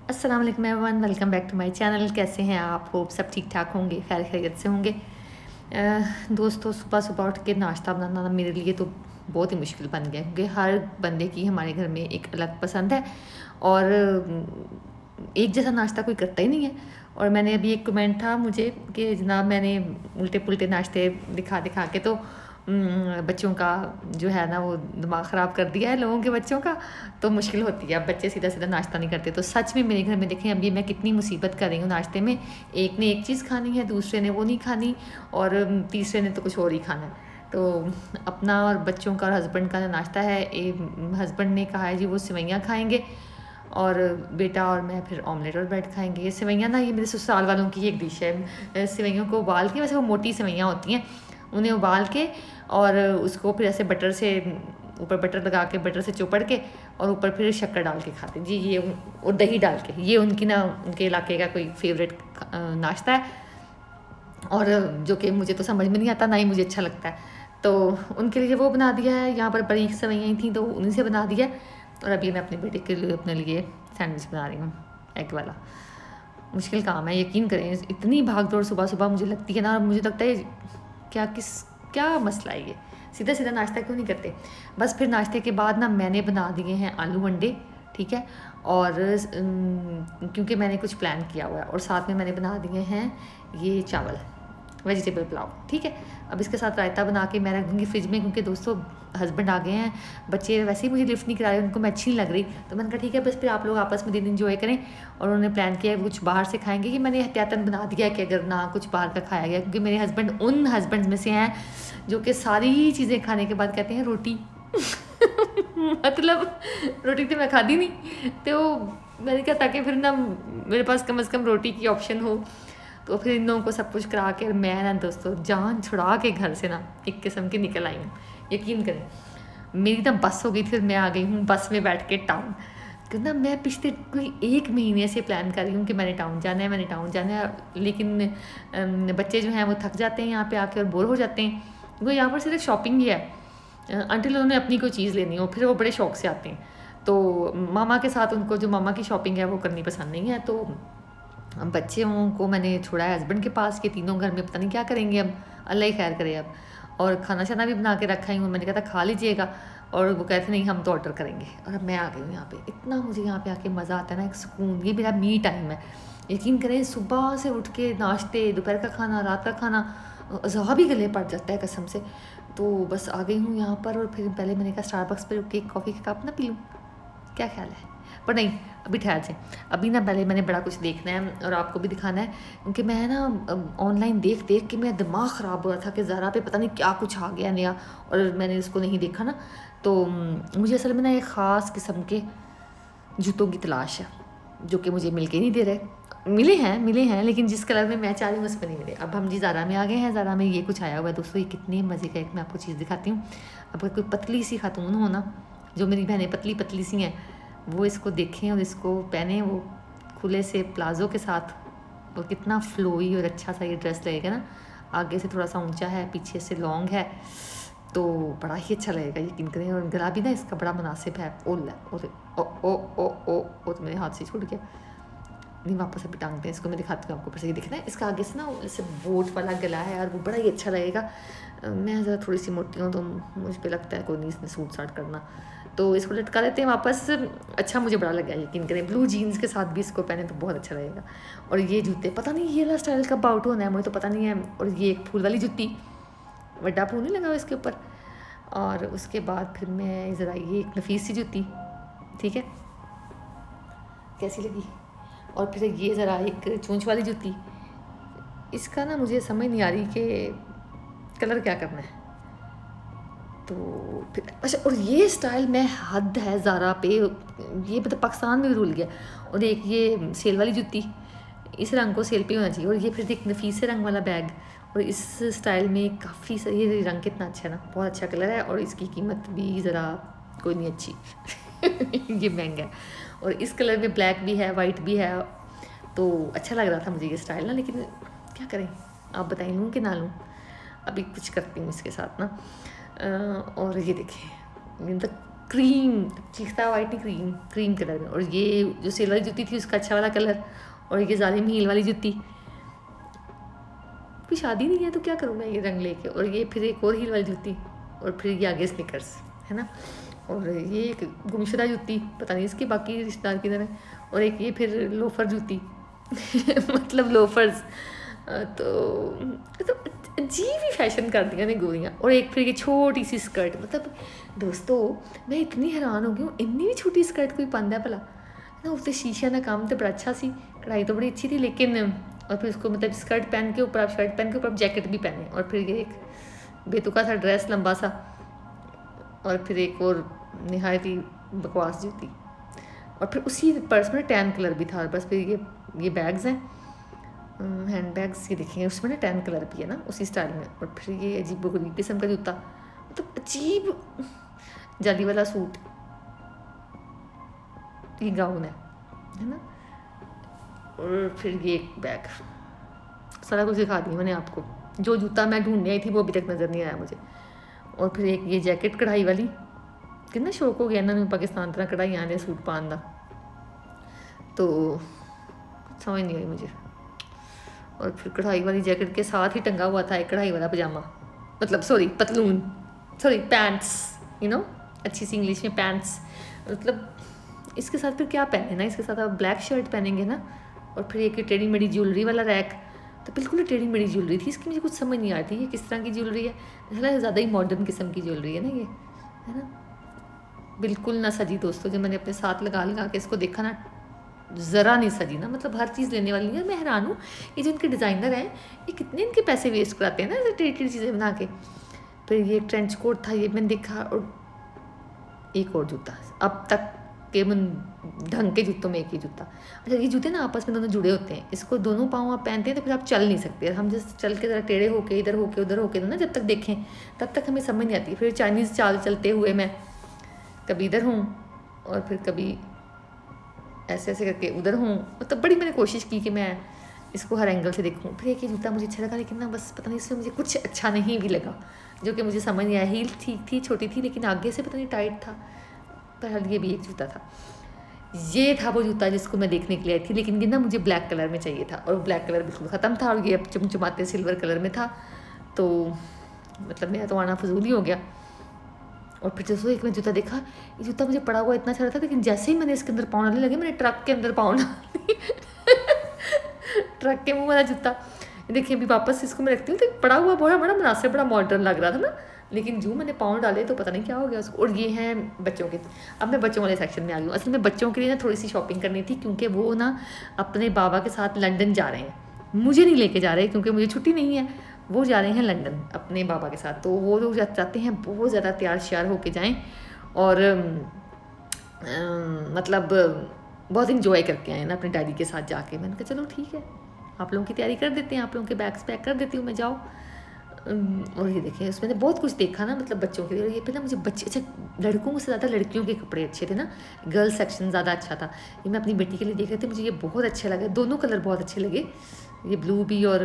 अस्सलाम वालेकुम everyone, welcome back to my channel. कैसे हैं आप? होप सब ठीक ठाक होंगे, खैर खैरियत से होंगे। दोस्तों, सुबह सुबह उठ के नाश्ता बनाना मेरे लिए तो बहुत ही मुश्किल बन गया, क्योंकि हर बंदे की हमारे घर में एक अलग पसंद है और एक जैसा नाश्ता कोई करता ही नहीं है। और मैंने अभी एक कमेंट था मुझे कि जनाब मैंने उल्टे पुल्टे नाश्ते दिखा दिखा के तो बच्चों का जो है ना वो दिमाग ख़राब कर दिया है लोगों के बच्चों का, तो मुश्किल होती है। अब बच्चे सीधा सीधा नाश्ता नहीं करते। तो सच में मेरे घर में देखें अभी मैं कितनी मुसीबत कर रही हूँ नाश्ते में। एक ने एक चीज़ खानी है, दूसरे ने वो नहीं खानी और तीसरे ने तो कुछ और ही खाना है। तो अपना और बच्चों का और हस्बैंड का नाश्ता है, हस्बैंड ने कहा है जी वो सेवइयाँ खाएँगे और बेटा और मैं फिर ऑमलेट और ब्रेड खाएंगे। ये सेवइयाँ ना ये मेरे ससुराल वालों की एक डिश है। सेवइयों को उबाल के, वैसे वो मोटी सेवइयाँ होती हैं, उन्हें उबाल के और उसको फिर ऐसे बटर से ऊपर बटर लगा के बटर से चुपड़ के और ऊपर फिर शक्कर डाल के खाते हैं जी। ये और दही डाल के, ये उनकी ना उनके इलाके का कोई फेवरेट नाश्ता है और जो कि मुझे तो समझ में नहीं आता, ना ही मुझे अच्छा लगता है। तो उनके लिए वो बना दिया है। यहाँ पर बारीक सेवइयाँ थी तो उन्हीं से बना दिया। और अभी मैं अपने बेटे के लिए अपने लिए सैंडविच बना रही हूँ, एग वाला। मुश्किल काम है, यकीन करें। इतनी भाग दौड़ सुबह सुबह मुझे लगती है ना, और मुझे लगता है क्या मसला है ये, सीधा सीधा नाश्ता क्यों नहीं करते। बस फिर नाश्ते के बाद ना मैंने बना दिए हैं आलू अंडे, ठीक है। और क्योंकि मैंने कुछ प्लान किया हुआ है, और साथ में मैंने बना दिए हैं ये चावल, वेजिटेबल पुलाव, ठीक है। अब इसके साथ रायता बना के मैं रख दूँगी फ्रिज में, क्योंकि दोस्तों हस्बैंड आ गए हैं, बच्चे वैसे ही मुझे लिफ्ट नहीं करा रहे, उनको मैं अच्छी नहीं लग रही। तो मैंने कहा ठीक है, बस फिर आप लोग आपस में दिन इंजॉय करें। और उन्होंने प्लान किया है कुछ बाहर से खाएंगे, कि मैंने एहतियातन बना दिया कि अगर ना कुछ बाहर का खाया गया, क्योंकि मेरे हस्बैंड उन हस्बैंड में से हैं जो कि सारी चीज़ें खाने के बाद कहते हैं रोटी मतलब रोटी तो मैं खाती नहीं, तो मैंने कहा ताकि फिर ना मेरे पास कम से कम रोटी की ऑप्शन हो। तो फिर इन लोगों को सब कुछ करा के मैं ना दोस्तों जान छुड़ा के घर से ना एक किस्म की निकल आई हूँ। यकीन करें मेरी ना बस हो गई, फिर मैं आ गई हूँ बस में बैठ के टाउन। क्योंकि ना मैं पिछले कोई 1 महीने से प्लान कर रही हूँ कि मैंने टाउन जाना है, मैंने टाउन जाना है। लेकिन बच्चे जो हैं वो थक जाते हैं यहाँ पे आके और बोर हो जाते हैं, क्योंकि यहाँ पर सिर्फ शॉपिंग ही है। अंटिल उन्होंने अपनी कोई चीज़ लेनी हो फिर वो बड़े शौक से आते हैं। तो मामा के साथ उनको जो मामा की शॉपिंग है वो करनी पसंद नहीं है। तो बच्चों को मैंने छोड़ा है हस्बैंड के पास, के तीनों घर में पता नहीं क्या करेंगे अब, अल्लाह ही खैर करे अब। और खाना शाना भी बना के रखा ही हूँ, मैंने कहा था खा लीजिएगा, और वो कहते नहीं हम तो ऑर्डर करेंगे। और अब मैं आ गई हूँ यहाँ पे। इतना मुझे यहाँ पे आके मज़ा आता है ना, एक सुकून। ये मेरा मी टाइम है। यकीन करें सुबह से उठ के नाश्ते, दोपहर का खाना, रात का खाना, अज़ा भी गले पड़ जाता है कसम से। तो बस आ गई हूँ यहाँ पर, और फिर पहले मैंने कहा स्टारबक्स पर केक कॉफ़ी का कप ना पी लूँ, क्या ख्याल है? पर नहीं, अभी ठहर जाए, अभी ना पहले मैंने बड़ा कुछ देखना है और आपको भी दिखाना है। क्योंकि मैं ना ऑनलाइन देख देख के मेरा दिमाग ख़राब हो रहा था कि ज़रा पे पता नहीं क्या कुछ आ गया नया, और मैंने इसको नहीं देखा ना। तो मुझे असल में ना एक ख़ास किस्म के जूतों की तलाश है, जो कि मुझे मिल के नहीं दे रहे। मिले हैं लेकिन जिस कलर में मैं चाह रही हूँ उसमें नहीं मिले। अब हम जी ज़ारा में आ गए हैं। ज़ारा में ये कुछ आया हुआ है दोस्तों, ये कितने मज़े का। एक मैं आपको चीज़ दिखाती हूँ। अब अगर कोई पतली सी खातून हो ना, जो मेरी बहनें पतली पतली सी हैं, वो इसको देखें और इसको पहने, वो खुले से प्लाज़ो के साथ, और कितना फ्लोई और अच्छा सा ये ड्रेस लगेगा ना। आगे से थोड़ा सा ऊंचा है, पीछे से लॉन्ग है, तो बड़ा ही अच्छा लगेगा, यकीन करें। और गला भी ना इसका बड़ा मुनासिब है। ओ तो मेरे हाथ से छूट गया, नहीं वापस अभी टांगते हैं इसको। मैं दिखाती हूँ आपको, फिर से ये दिखना है। इसका आगे से ना जैसे बोट वाला गला है और वो बड़ा ही अच्छा लगेगा। मैं ज़रा थोड़ी सी मोटी हूँ तो मुझ पर लगता है कोई नहीं इसमें सूट साट करना, तो इसको लटका देते हैं वापस। अच्छा मुझे बड़ा लगा, यकीन करें। ब्लू जीन्स के साथ भी इसको पहने तो बहुत अच्छा लगेगा। और ये जूते पता नहीं ये वाला स्टाइल कब आउट होना है, मुझे तो पता नहीं है। और ये एक फूल वाली जूती, बड़ा फूल नहीं लगा हुआ इसके ऊपर। और उसके बाद फिर मैं ज़रा ये एक नफीस सी जूती, ठीक है, कैसी लगी। और फिर ये ज़रा एक चोंच वाली जूती। इसका ना मुझे समझ नहीं आ रही कि कलर क्या करना है। तो फिर अच्छा, और ये स्टाइल में हद है ज़ारा पे, ये मतलब पाकिस्तान में भी रुल गया। और एक ये सेल वाली जूती, इस रंग को सेल पे होना चाहिए। और ये फिर एक नफीस रंग वाला बैग, और इस स्टाइल में काफ़ी सही। ये रंग कितना अच्छा है ना, बहुत अच्छा कलर है। और इसकी कीमत भी ज़रा कोई नहीं अच्छी ये महंगा है। और इस कलर में ब्लैक भी है, वाइट भी है, तो अच्छा लग रहा था मुझे ये स्टाइल ना। लेकिन क्या करें, आप बताएं लूँ कि ना लूँ। अभी कुछ करती हूँ इसके साथ ना। और ये देखिए, क्रीम, चीखता वाइट नहीं, क्रीम क्रीम कलर में। और ये जो सेल वाली जूती थी उसका अच्छा वाला कलर, और ये ज़ालिम हील वाली जूती। कोई शादी नहीं है तो क्या करूँ मैं ये रंग लेके। और ये फिर एक और हील वाली जूती, और फिर ये आगे स्निकर्स है ना। और ये एक गुमशुदा जूती, पता नहीं इसकी बाकी रिश्तेदार किधर है। और एक ये फिर लोफर जूती मतलब लोफर्स। तो अजीब ही फैशन कर दिया ने गोरियाँ। और एक फिर ये छोटी सी स्कर्ट, मतलब दोस्तों मैं इतनी हैरान हो गई हूँ, इतनी भी छोटी स्कर्ट कोई पांदा है भला ना। उससे शीशा ना काम तो बड़ा अच्छा सी, कढ़ाई तो बड़ी अच्छी थी, लेकिन और फिर उसको मतलब स्कर्ट पहन के ऊपर आप शर्ट पहन के ऊपर आप जैकेट भी पहने, और फिर ये एक बेतुका सा ड्रेस लंबा सा, और फिर एक और नहायत ही बकवास जूती। और फिर उसी पर्स में टैन कलर भी था। बस फिर ये बैग्स हैं, हैंड बैग्स, ये देखेंगे उसमें ना टैन कलर भी है ना उसी स्टाइल में। और फिर ये अजीब गरीब किस्म का जूता, मतलब अजीब जाली वाला सूट, ये गाउन है ना। और फिर ये एक बैग, सारा कुछ दिखा दिया मैंने आपको। जो जूता मैं ढूंढने आई थी वो अभी तक नज़र नहीं आया मुझे। और फिर एक ये जैकेट कढ़ाई वाली, कितना शौक हो गया इन्होंने पाकिस्तान तरह कढ़ाई आने सूट पान दा, तो समझ नहीं आई मुझे। और फिर कढ़ाई वाली जैकेट के साथ ही टंगा हुआ था एक कढ़ाई वाला पजामा, मतलब सॉरी पतलून, सॉरी पैंट्स, यू नो अच्छी सी इंग्लिश में पैंट्स। मतलब इसके साथ फिर क्या पहने ना, इसके साथ आप ब्लैक शर्ट पहनेंगे ना। और फिर एक टेढ़ी मेढ़ी ज्वेलरी वाला रैक, तो बिल्कुल टेढ़ी मेढ़ी ज्वेलरी थी इसकी, मुझे कुछ समझ नहीं आती ये किस तरह की ज्वेलरी है। ज़्यादा ही मॉडर्न किस्म की ज्वेलरी है ना ये, है ना। बिल्कुल ना सजी दोस्तों, जब मैंने अपने साथ लगा के इसको देखा ना, ज़रा नहीं सजी ना। मतलब हर चीज़ लेने वाली है। मैं हैरान हूँ ये जो इनके डिज़ाइनर हैं ये कितने इनके पैसे वेस्ट कराते हैं ना ऐसे टेढ़ी टेढ़ी चीज़ें बना के। फिर ये ट्रेंच कोट था, ये मैंने देखा। और एक और जूता, अब तक के ढंग के जूतों में एक ही जूता। अच्छा ये जूते ना आपस में दोनों जुड़े होते हैं, इसको दोनों पाँव आप पहनते हैं तो फिर आप चल नहीं सकते। हम जैसे चल के ज़रा टेढ़े होके इधर होके उधर होके ना जब तक देखें तब तक हमें समझ नहीं आती। फिर चाइनीज़ चाल चलते हुए मैं कभी इधर हूँ और फिर कभी ऐसे ऐसे करके उधर हूँ। मतलब बड़ी मैंने कोशिश की कि मैं इसको हर एंगल से देखूँ। फिर एक ही जूता मुझे अच्छा लगा, लेकिन ना बस पता नहीं इसमें मुझे कुछ अच्छा नहीं भी लगा, जो कि मुझे समझ नहीं आया। हील ठीक थी, छोटी थी, लेकिन आगे से पता नहीं टाइट था। पर ये भी एक जूता था, ये था वो जूता जिसको मैं देखने के लिए आई थी, लेकिन ये ना मुझे ब्लैक कलर में चाहिए था और ब्लैक कलर बिल्कुल ख़त्म था और ये अब चमचमाते सिल्वर कलर में था। तो मतलब मेरा तो आना फजूल ही हो गया। और फिर जैसे एक मैंने जूता देखा, ये जूता मुझे पड़ा हुआ इतना अच्छा लगा था, लेकिन जैसे ही मैंने इसके अंदर पाँव डालने लगे मैंने ट्रक के अंदर पाँव डाल ट्रक के मुँह वाला जूता। देखिए अभी वापस इसको मैं रखती हूँ तो पड़ा हुआ बड़ा बड़ा मुनासिब, बड़ा मॉडर्न लग रहा था ना, लेकिन जो मैंने पाँव डाले तो पता नहीं क्या हो गया उसको। और ये हैं बच्चों के, अब मैं बच्चों वाले सेक्शन में आ गई हूँ। असल में बच्चों के लिए ना थोड़ी सी शॉपिंग करनी थी, क्योंकि वो ना अपने बाबा के साथ लंदन जा रहे हैं। मुझे नहीं लेके जा रहे क्योंकि मुझे छुट्टी नहीं है, वो जा रहे हैं लंदन अपने बाबा के साथ। तो वो लोग चाहते हैं बहुत ज़्यादा तैयार श्यार होके जाएँ और मतलब बहुत इंजॉय करके आए ना अपने डैडी के साथ जाके। मैंने कहा चलो ठीक है, आप लोगों की तैयारी कर देते हैं, आप लोगों के बैग्स पैक कर देती हूँ मैं, जाओ। और ये देखें उसमें बहुत कुछ देखा ना, मतलब बच्चों के लिए। और ये पे ना मुझे बच्चे, अच्छा लड़कों से ज़्यादा लड़कियों के कपड़े अच्छे थे ना, गर्ल्स सेक्शन ज़्यादा अच्छा था। ये मैं अपनी बेटी के लिए देख रहे थे, मुझे ये बहुत अच्छे लगे, दोनों कलर बहुत अच्छे लगे, ये ब्लू भी और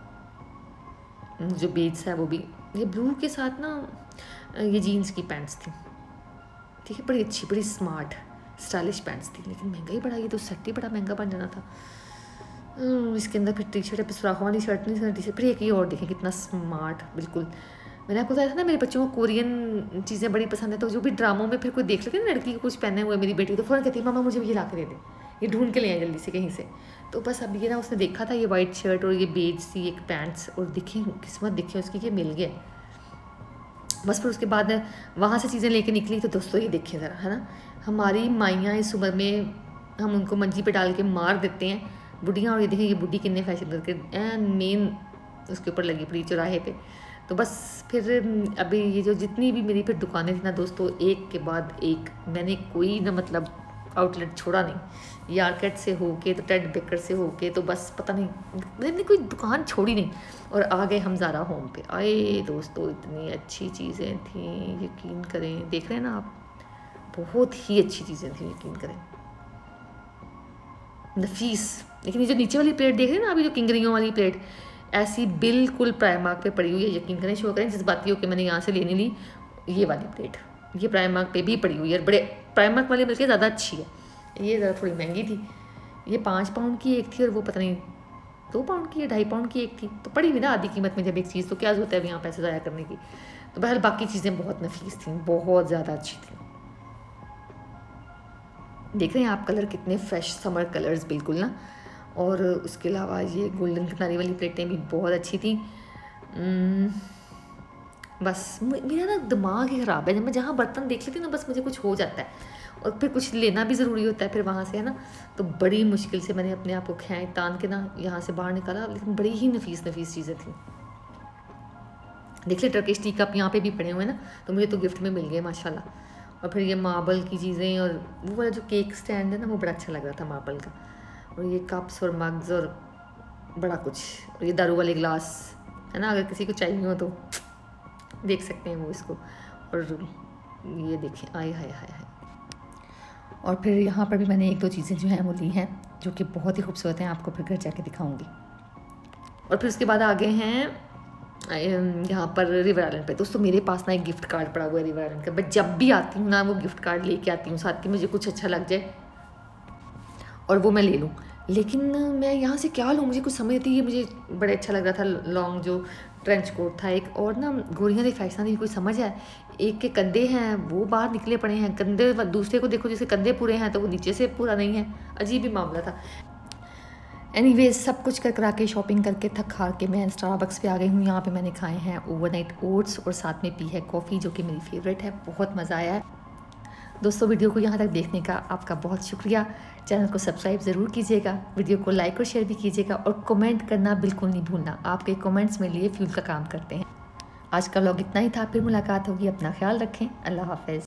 जो बेज है वो भी। ये ब्लू के साथ ना ये जीन्स की पैंट्स थी, ठीक है, बड़ी अच्छी बड़ी स्मार्ट स्टाइलिश पैंट्स थी, लेकिन महंगा ही बड़ा, ये तो सेट ही बड़ा महंगा बन जाना था। इसके अंदर फिर टी शर्ट है, सुराखों वाली शर्ट नहीं, टी शर्ट। फिर एक ही और देखें कितना स्मार्ट, बिल्कुल। मैंने आपको बताया था ना मेरे बच्चों को कोरियन चीज़ें बड़ी पसंद है, तो जो भी ड्रामों में फिर कोई देख लेते ना लड़की को कुछ पहने हुए, मेरी बेटी तो फ़ौरन कहती है मामा मुझे ये ला के दे दे, ये ढूंढ के ले आए जल्दी से कहीं से। तो बस अब ये ना उसने देखा था ये वाइट शर्ट और ये बेज सी एक पैंट्स, और दिखे किस्मत दिखे उसकी कि मिल गया। बस फिर उसके बाद वहाँ से चीज़ें लेके निकली। तो दोस्तों ये देखिए ज़रा, है ना, हमारी माइयाँ इस उम्र में हम उनको मंजी पे डाल के मार देते हैं बुढ़ियाँ, और ये देखें ये बुढ़ी कितने फैशन करके एंड मेन उसके ऊपर लगी पड़ी चौराहे पे। तो बस फिर अभी ये जो जितनी भी मेरी फिर दुकानें थी ना दोस्तों, एक के बाद एक, मैंने कोई ना मतलब आउटलेट छोड़ा नहीं, यार्केट से होके तो टेड बेकर से होके तो बस पता नहीं मैंने कोई दुकान छोड़ी नहीं। और आ गए हम ज़ारा होम पे। आए दोस्तों इतनी अच्छी चीज़ें थी, यकीन करें, देख रहे हैं ना आप, बहुत ही अच्छी चीज़ें थी, यकीन करें, नफीस। लेकिन ये जो नीचे वाली प्लेट देख रहे हैं ना अभी, जो किंगरियों वाली प्लेट ऐसी बिल्कुल प्राइमार्क पे पड़ी हुई है, यकीन करें, शो करें जज्बाती हो कि मैंने यहाँ से लेने ली ये वाली प्लेट, ये प्राइमर्क पे भी पड़ी हुई है, बड़े प्राइमर्क वाली बल्कि ज़्यादा अच्छी है, ये ज़रा थोड़ी महंगी थी। ये 5 पाउंड की एक थी और वो पता नहीं 2 पाउंड की या 2.5 पाउंड की एक थी। तो पड़ी हुई ना आधी कीमत में जब एक चीज़, तो क्या ज़रूरत है अब यहाँ पैसे ज़ाया करने की। तो बहरहाल बाकी चीज़ें बहुत नफीस थी, बहुत ज़्यादा अच्छी थी। देख रहे हैं आप कलर कितने फ्रेश समर कलर्स बिल्कुल ना। और उसके अलावा ये गोल्डन किनारी वाली प्लेटें भी बहुत अच्छी थी। बस मेरा ना दिमाग ही ख़राब है, जब मैं जहाँ बर्तन देख लेती हूँ ना बस मुझे कुछ हो जाता है और फिर कुछ लेना भी ज़रूरी होता है फिर वहाँ से, है ना। तो बड़ी मुश्किल से मैंने अपने आप को खैं तान के ना यहाँ से बाहर निकाला, लेकिन बड़ी ही नफीस चीज़ें थी। देख ले टर्किश टी कप यहाँ पे भी पड़े हुए हैं ना, तो मुझे तो गिफ्ट में मिल गए माशाल्लाह। और फिर ये मार्बल की चीज़ें और वो वाला जो केक स्टैंड है ना वो बड़ा अच्छा लग रहा था मार्बल का। और ये कप्स और मग्स और बड़ा कुछ, और ये दारू वाले ग्लास है ना, अगर किसी को चाहिए हो तो देख सकते हैं वो इसको। और ये देखें, आए हाय हाय हाय। और फिर यहाँ पर भी मैंने 1-2 चीज़ें जो हैं वो ली हैं जो कि बहुत ही खूबसूरत हैं, आपको फिर घर जाके दिखाऊंगी। और फिर उसके बाद आ गए हैं यहाँ पर रिवर आइलैंड पे। दोस्तों मेरे पास ना एक गिफ्ट कार्ड पड़ा हुआ है रिवर आइलैंड का, मैं जब भी आती हूँ ना वो गिफ्ट कार्ड लेके आती हूँ साथ, कि मुझे कुछ अच्छा लग जाए और वो मैं ले लूँ। लेकिन मैं यहाँ से क्या लूँ, मुझे कुछ समझ नहीं। ये मुझे बड़ा अच्छा लग रहा था लॉन्ग जो ट्रेंच कोट था एक, और ना गोरियाँ ने फैशन नहीं कोई समझ है। एक के कंधे हैं वो बाहर निकले पड़े हैं, कंधे दूसरे को देखो जैसे कंधे पूरे हैं तो वो नीचे से पूरा नहीं है, अजीब ही मामला था। एनीवेज सब कुछ कर करा के शॉपिंग करके थक हार के मैं स्टारबक्स पे आ गई हूँ। यहाँ पे मैंने खाए हैं ओवरनाइट ओट्स और साथ में पी है कॉफ़ी जो कि मेरी फेवरेट है, बहुत मज़ा आया है। दोस्तों वीडियो को यहाँ तक देखने का आपका बहुत शुक्रिया। चैनल को सब्सक्राइब ज़रूर कीजिएगा, वीडियो को लाइक और शेयर भी कीजिएगा और कमेंट करना बिल्कुल नहीं भूलना, आपके कमेंट्स मेरे लिए फ्यूल का काम करते हैं। आज का व्लॉग इतना ही था, फिर मुलाकात होगी, अपना ख्याल रखें, अल्लाह हाफ़िज़।